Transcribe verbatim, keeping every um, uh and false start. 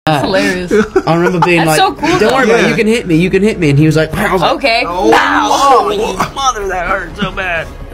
That's hilarious. I remember being That's like, so cool, don't though. worry about it, Yeah. you can hit me, you can hit me. And he was like, I was like, Okay. oh, Ow. oh, mother, that hurt so bad.